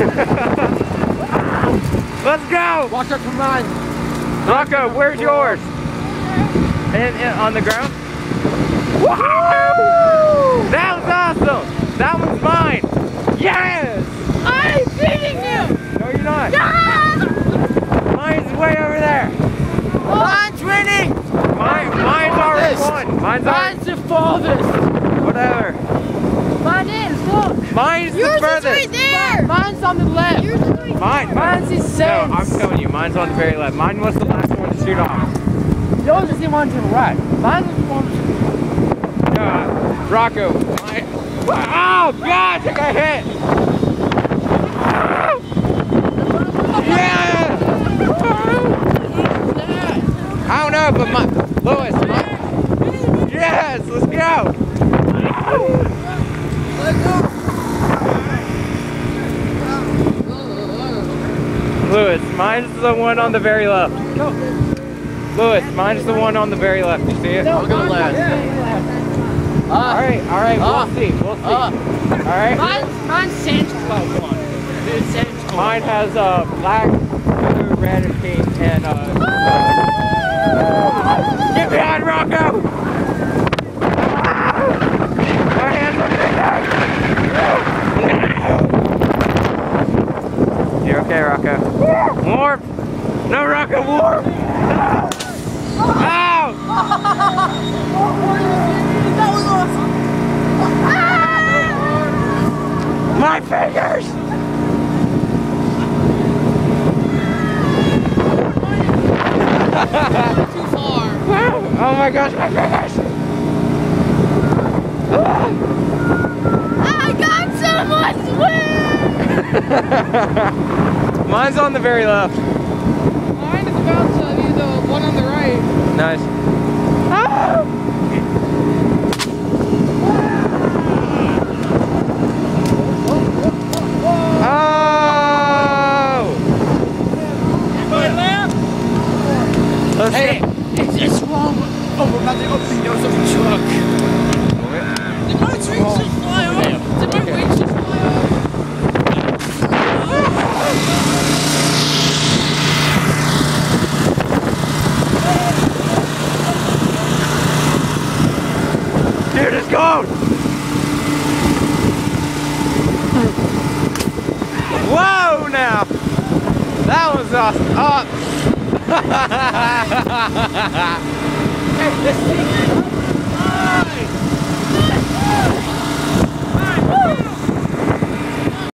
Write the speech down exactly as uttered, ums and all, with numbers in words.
Let's go! Watch out for mine. Rocco, where's yours? In, in, on the ground? Woohoo! That was awesome! That one's mine! Yes! I'm beating you! No, you're not. Yeah! Mine's way over there. Mine's winning! Mine, mine's already won. Mine's already... Mine's the farthest! Whatever. Mine is, look! Mine's Yours the is furthest. right there! Mine's on the left! Yours is right there! Mine. Mine's the No, same! I'm telling you, mine's on the very left. Mine was the last one to shoot off. Yours is the one to the right. Mine's the one to the No, uh, Rocco. Mine... Oh, gosh, I got hit. Yeah! I don't know, but my... Lewis, my... Yes, let's go! Lewis, mine's the one on the very left. Lewis, mine's the one on the very left. You see it? I'll go last. Uh, Alright, alright, uh, we'll see, we'll see. uh. Alright? Mine's, mine's Santa Claus one. It's Santa Claus. Mine has uh, black, blue, red, and pink, and uh... Get behind Rocco! My hands are big. You're okay, Rocco. Warp! No, Rocco, warp! Ow! That was awesome! My fingers! Too far. Oh my gosh, my fingers! I got so much wind! Mine's on the very left. Mine is about to be the one on the right. Nice. Ah! Oh! Let's Hey, go. it's just wrong. Oh, we're about to go see those of the truck. Did my wings just fly off? Did my wings just fly off? Dude, it's gone! Whoa now! That was awesome. Oh. Hey, this thing.